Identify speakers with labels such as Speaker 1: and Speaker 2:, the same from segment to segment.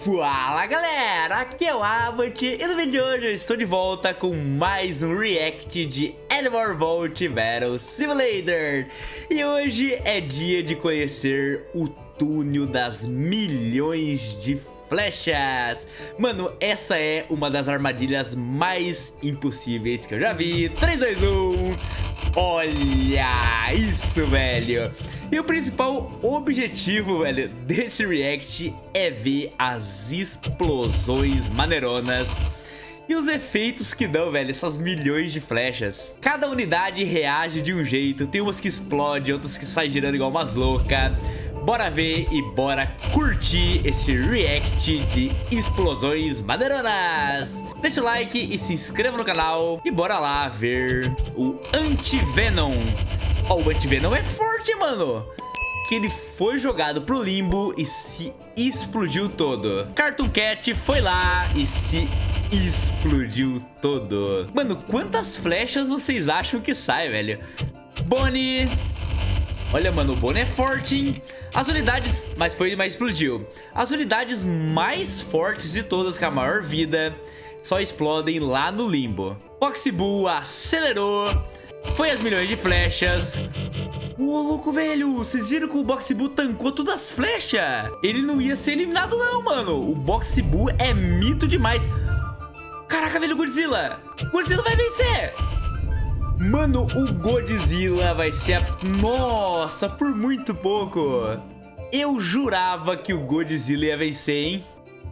Speaker 1: Fala galera, aqui é o Avant e no vídeo de hoje eu estou de volta com mais um react de Animal Vault Battle Simulator. E hoje é dia de conhecer o túnel das milhões de flechas. Mano, essa é uma das armadilhas mais impossíveis que eu já vi. 3, 2, 1... Olha isso, velho. E o principal objetivo, velho, desse react é ver as explosões maneironas e os efeitos que dão, velho, essas milhões de flechas. Cada unidade reage de um jeito. Tem umas que explodem, outras que saem girando igual umas loucas. Bora ver e bora curtir esse react de explosões maneironas. Deixa o like e se inscreva no canal. E bora lá ver o Anti-Venom. Ó, o Anti-Venom é forte, mano. Que ele foi jogado pro limbo e se explodiu todo. Cartoon Cat foi lá e se explodiu todo. Mano, quantas flechas vocês acham que sai, velho? Bonnie... Olha, mano, o Bonnie é forte, hein? As unidades... Mas explodiu. As unidades mais fortes de todas, com a maior vida, só explodem lá no limbo. Boxy-Boo acelerou. Foi as milhões de flechas. Ô, louco, velho. Vocês viram que o Boxy-Boo tancou todas as flechas? Ele não ia ser eliminado, não, mano. O Boxy-Boo é mito demais. Caraca, velho, o Godzilla. Godzilla vai vencer. Mano, o Godzilla vai ser a... Nossa, por muito pouco. Eu jurava que o Godzilla ia vencer, hein?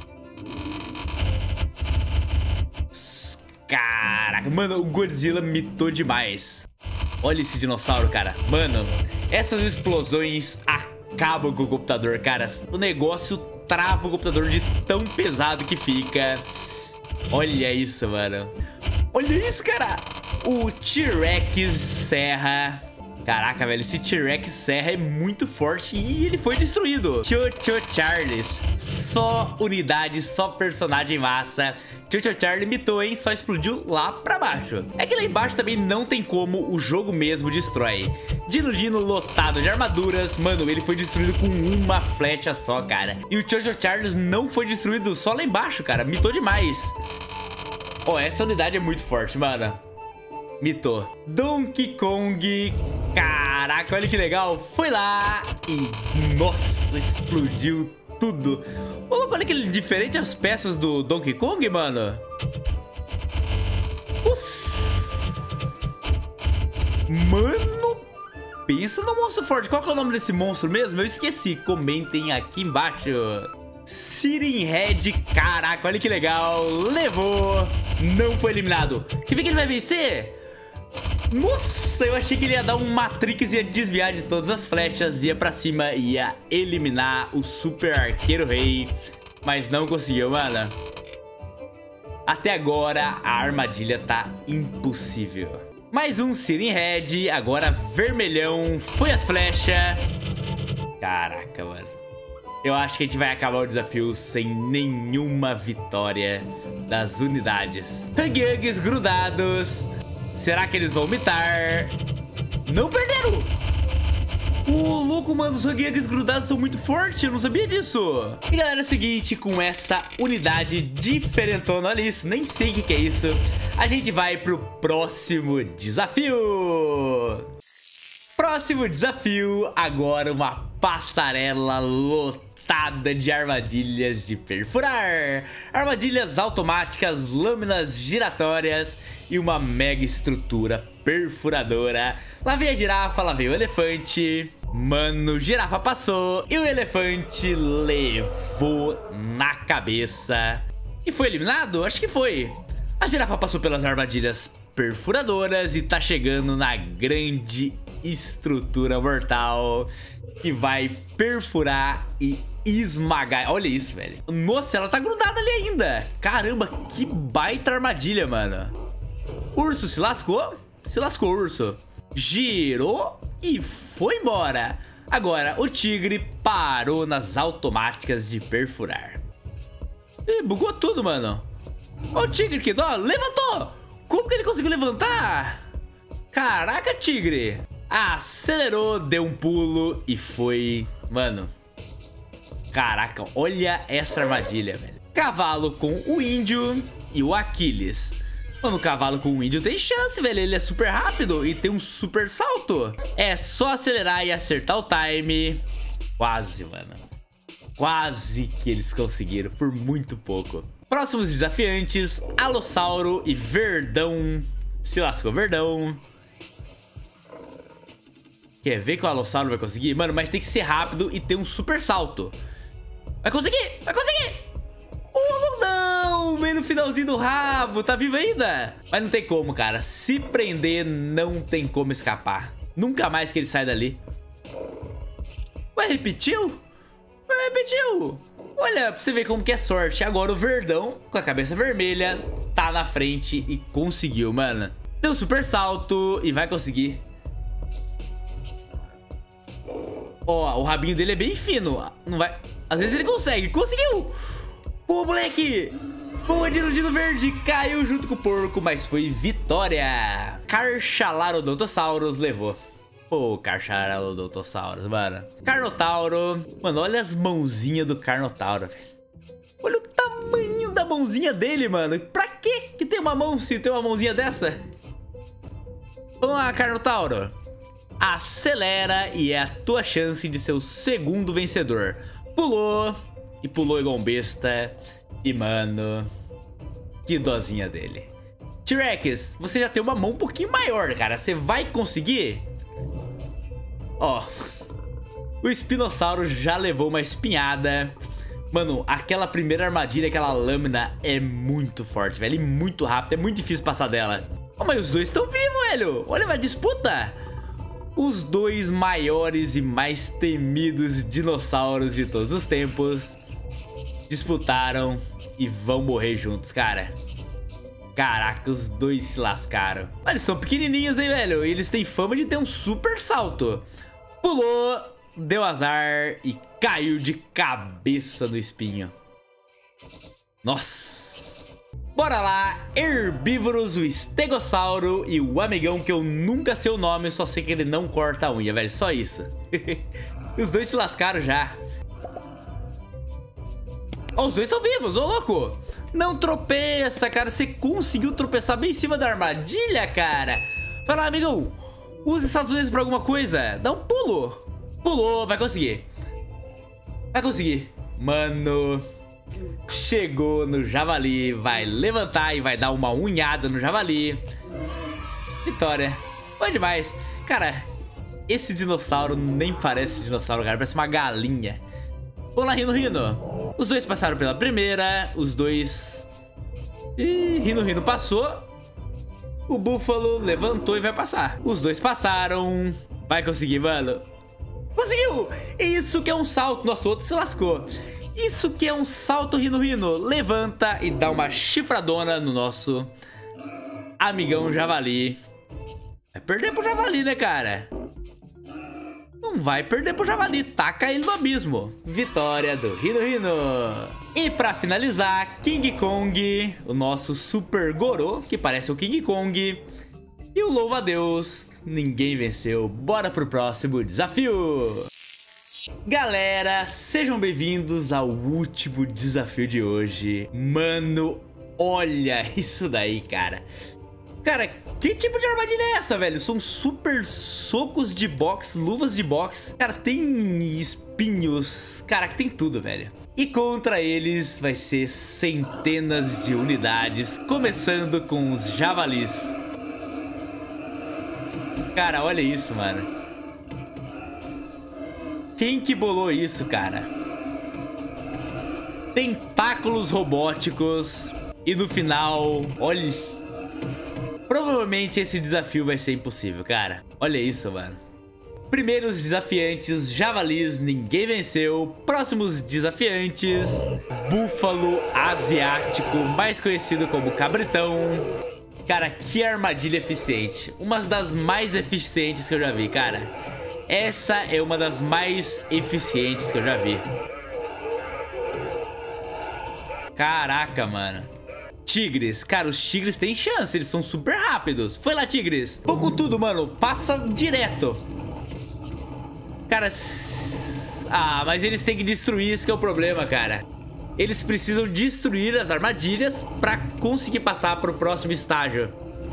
Speaker 1: Caraca, mano, o Godzilla mitou demais. Olha esse dinossauro, cara. Mano, essas explosões acabam com o computador, cara. O negócio trava o computador de tão pesado que fica. Olha isso, mano. Olha isso, cara. O T-Rex Serra. Caraca, velho, esse T-Rex Serra é muito forte e ele foi destruído. Tio Charles. Só unidade, só personagem massa. Tio Charlie mitou, hein? Só explodiu lá pra baixo. É que lá embaixo também não tem como, o jogo mesmo destrói. Dino lotado de armaduras. Mano, ele foi destruído com uma flecha só, cara. E o Tio Charles não foi destruído só lá embaixo, cara. Mitou demais. Ó, essa unidade é muito forte, mano. Mitou. Donkey Kong. Caraca, olha que legal. Foi lá e... Nossa, explodiu tudo. Olha que diferente as peças do Donkey Kong, mano. Mano, pensa no monstro forte. Qual que é o nome desse monstro mesmo? Eu esqueci. Comentem aqui embaixo. Siren Head. Caraca, olha que legal. Levou. Não foi eliminado. Quer ver que ele vai vencer? Nossa, eu achei que ele ia dar um Matrix, ia desviar de todas as flechas, ia pra cima e ia eliminar o Super Arqueiro Rei. Mas não conseguiu, mano. Até agora a armadilha tá impossível. Mais um Siren Head, agora vermelhão. Foi as flechas. Caraca, mano. Eu acho que a gente vai acabar o desafio sem nenhuma vitória das unidades. Hug-Hugs grudados. Será que eles vão mitar? Não perderam! Ô, louco, mano, os Hug-Hugs grudados são muito fortes, eu não sabia disso. E galera, é o seguinte, com essa unidade diferentona, olha isso, nem sei o que é isso, a gente vai pro próximo desafio. Próximo desafio, agora uma passarela lotada de armadilhas de perfurar. Armadilhas automáticas, lâminas giratórias e uma mega estrutura perfuradora. Lá vem a girafa, lá vem o elefante. Mano, girafa passou e o elefante levou na cabeça. E foi eliminado? Acho que foi. A girafa passou pelas armadilhas perfuradoras e tá chegando na grande estrutura mortal que vai perfurar e esmagar. Olha isso, velho. Nossa, ela tá grudada ali ainda. Caramba, que baita armadilha, mano. Urso se lascou. Se lascou, urso. Girou e foi embora. Agora, o tigre parou nas automáticas de perfurar. Ih, bugou tudo, mano. Ó o tigre que dó. Levantou. Como que ele conseguiu levantar? Caraca, tigre. Acelerou, deu um pulo e foi... Mano... Caraca, olha essa armadilha, velho. Cavalo com o índio e o Aquiles. Mano, o cavalo com o índio tem chance, velho. Ele é super rápido e tem um super salto. É só acelerar e acertar o time. Quase, mano. Quase que eles conseguiram, por muito pouco. Próximos desafiantes, Alossauro e Verdão. Se lascou, Verdão. Quer ver que o Alossauro vai conseguir? Mano, mas tem que ser rápido e ter um super salto. Vai conseguir! Vai conseguir! Não! Meio no finalzinho do rabo. Tá vivo ainda? Mas não tem como, cara. Se prender, não tem como escapar. Nunca mais que ele sai dali. Ué, repetiu? Ué, repetiu. Olha, pra você ver como que é sorte. Agora o Verdão, com a cabeça vermelha, tá na frente e conseguiu, mano. Deu super salto e vai conseguir. Ó, o rabinho dele é bem fino. Não vai... Às vezes ele consegue. Conseguiu! Pô, moleque! Boa, Dino Verde caiu junto com o porco, mas foi vitória. Carcharodontosaurus levou. Pô, Carcharodontosaurus, mano. Carnotauro. Mano, olha as mãozinhas do Carnotauro, velho. Olha o tamanho da mãozinha dele, mano. Pra quê que tem uma mão se tem uma mãozinha dessa? Vamos lá, Carnotauro. Acelera e é a tua chance de ser o segundo vencedor. Pulou. E pulou igual um besta. E, mano, que dozinha dele. T-Rex, você já tem uma mão um pouquinho maior, cara. Você vai conseguir? Ó, o Espinossauro já levou uma espinhada. Mano, aquela primeira armadilha, aquela lâmina é muito forte, velho. E muito rápido, é muito difícil passar dela. Oh, mas os dois estão vivos, velho. Olha a disputa. Os dois maiores e mais temidos dinossauros de todos os tempos disputaram e vão morrer juntos, cara. Caraca, os dois se lascaram. Mas eles são pequenininhos, hein, velho? E eles têm fama de ter um super salto. Pulou, deu azar e caiu de cabeça no espinho. Nossa. Bora lá, Herbívoros, o Estegossauro e o amigão que eu nunca sei o nome, só sei que ele não corta a unha, velho. Só isso. Os dois se lascaram já. Ó, os dois são vivos, ô louco. Não tropeça, cara. Você conseguiu tropeçar bem em cima da armadilha, cara. Vai lá, amigão. Usa essas unhas pra alguma coisa. Dá um pulo. Pulou, vai conseguir. Vai conseguir. Mano, chegou no javali. Vai levantar e vai dar uma unhada no javali. Vitória. Bom demais. Cara, esse dinossauro nem parece dinossauro, cara. Parece uma galinha. Vamos lá, Rino. Os dois passaram pela primeira. Os dois... Ih, Rino passou. O Búfalo levantou e vai passar. Os dois passaram. Vai conseguir, mano. Conseguiu! Isso que é um salto. Nossa, o outro se lascou. Isso que é um salto, Rino. Levanta e dá uma chifradona no nosso amigão javali. Vai perder pro javali, né, cara? Não vai perder pro javali, taca ele no abismo. Vitória do Rino. E pra finalizar, King Kong, o nosso Super Goro, que parece o King Kong. E o louva-a-Deus, ninguém venceu. Bora pro próximo desafio. Galera, sejam bem-vindos ao último desafio de hoje. Mano, olha isso daí, cara. Cara, que tipo de armadilha é essa, velho? São super socos de boxe, luvas de boxe. Cara, tem espinhos. Cara, tem tudo, velho. E contra eles vai ser centenas de unidades, começando com os javalis. Cara, olha isso, mano. Quem que bolou isso, cara? Tentáculos robóticos. E no final, olha... Provavelmente esse desafio vai ser impossível, cara. Olha isso, mano. Primeiros desafiantes, javalis, ninguém venceu. Próximos desafiantes, búfalo asiático, mais conhecido como cabritão. Cara, que armadilha eficiente. Uma das mais eficientes que eu já vi, cara. Essa é uma das mais eficientes que eu já vi. Caraca, mano. Tigres, cara, os tigres têm chance, eles são super rápidos. Foi lá, tigres. Vou com tudo, mano, passa direto. Cara, Ah, mas eles têm que destruir, isso que é o problema, cara. Eles precisam destruir as armadilhas pra conseguir passar pro próximo estágio.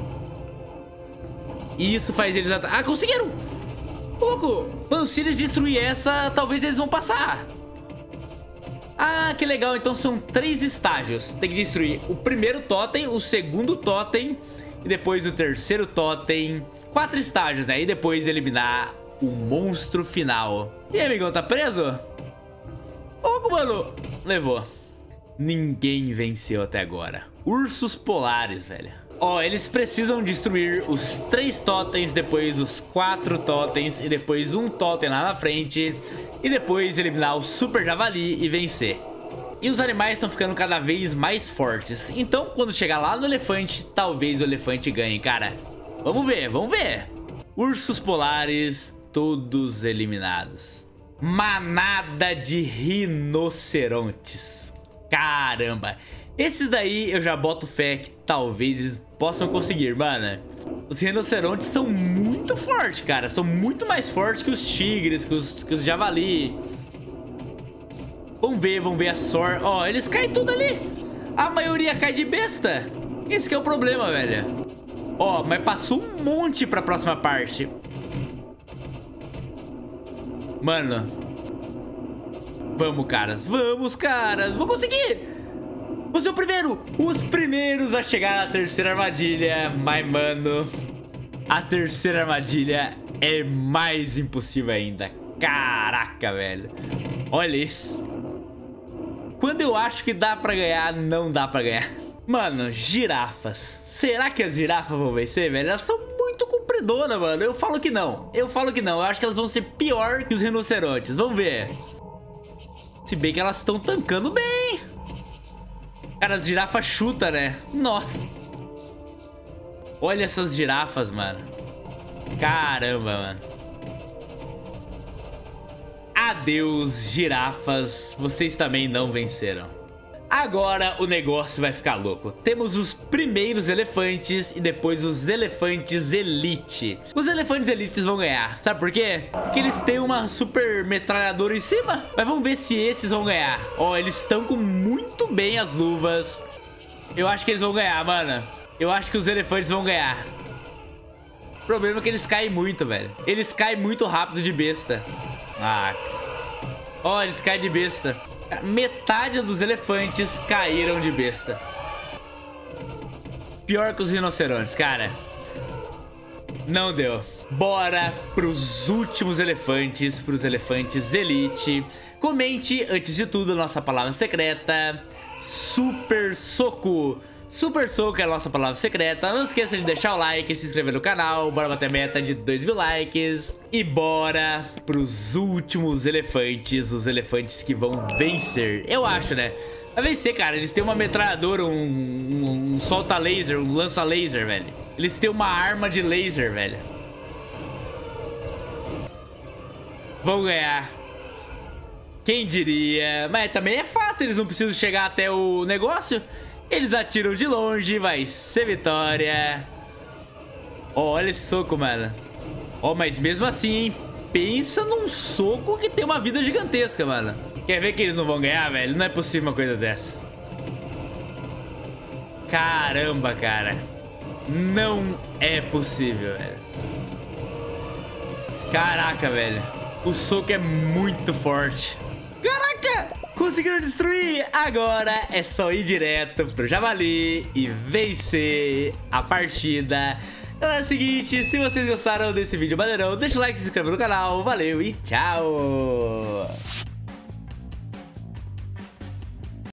Speaker 1: E isso faz eles... Ah, conseguiram! Pouco! Mano, se eles destruir essa, talvez eles vão passar. Ah, que legal. Então são 3 estágios. Tem que destruir o primeiro totem, o segundo totem e depois o terceiro totem. 4 estágios, né? E depois eliminar o monstro final. E aí, amigão, tá preso? Pouco, mano. Levou. Ninguém venceu até agora. Ursos polares, velho. Ó, eles precisam destruir os 3 totens, depois os 4 totens e depois um totem lá na frente. E depois eliminar o super javali e vencer. E os animais estão ficando cada vez mais fortes. Então, quando chegar lá no elefante, talvez o elefante ganhe, cara. Vamos ver, vamos ver. Ursos polares, todos eliminados. Manada de rinocerontes. Caramba. Esses daí eu já boto fé que talvez eles possam conseguir, mano. Os rinocerontes são muito fortes, cara. São muito mais fortes que os tigres, que os javali. Vamos ver a sorte. Ó, eles caem tudo ali. A maioria cai de besta. Esse que é o problema, velho. Ó, mas passou um monte pra próxima parte. Mano. Vamos, caras. Vamos, caras. Vou conseguir. Vou ser o primeiro. Os primeiros a chegar na terceira armadilha. Mas, mano, a terceira armadilha é mais impossível ainda. Caraca, velho. Olha isso. Quando eu acho que dá pra ganhar, não dá pra ganhar. Mano, girafas. Será que as girafas vão vencer, velho? Elas são muito compridonas, mano. Eu falo que não. Eu acho que elas vão ser pior que os rinocerontes. Vamos ver. Se bem que elas estão tancando bem. Cara, as girafas chutam, né? Nossa. Olha essas girafas, mano. Caramba, mano. Adeus, girafas. Vocês também não venceram. Agora o negócio vai ficar louco. Temos os primeiros elefantes e depois os elefantes elite. Os elefantes elites vão ganhar. Sabe por quê? Porque eles têm uma super metralhadora em cima. Mas vamos ver se esses vão ganhar. Ó, eles estão com muito bem as luvas. Eu acho que eles vão ganhar, mano. Eu acho que os elefantes vão ganhar. O problema é que eles caem muito, velho. Eles caem muito rápido de besta. Ah. Ó, eles caem de besta. Metade dos elefantes caíram de besta. Pior que os rinocerontes, cara. Não deu. Bora pros últimos elefantes, pros elefantes elite. Comente, antes de tudo, a nossa palavra secreta. Super soco. Super soco é a nossa palavra secreta. Não esqueça de deixar o like e se inscrever no canal. Bora bater a meta de 2.000 likes. E bora pros últimos elefantes. Os elefantes que vão vencer. Eu acho, né? Vai vencer, cara. Eles têm uma metralhadora, um solta laser, um lança laser, velho. Eles têm uma arma de laser, velho. Vão ganhar. Quem diria? Mas também é fácil. Eles não precisam chegar até o negócio. Eles atiram de longe, vai ser vitória. Ó, olha esse soco, mano. Ó, mas mesmo assim, hein? Pensa num soco que tem uma vida gigantesca, mano. Quer ver que eles não vão ganhar, velho? Não é possível uma coisa dessa. Caramba, cara. Não é possível, velho. Caraca, velho. O soco é muito forte. Caraca! Conseguiram destruir! Agora é só ir direto pro javali e vencer a partida. Galera, é o seguinte, se vocês gostaram desse vídeo maneirão, deixa o like, se inscreva no canal, valeu e tchau!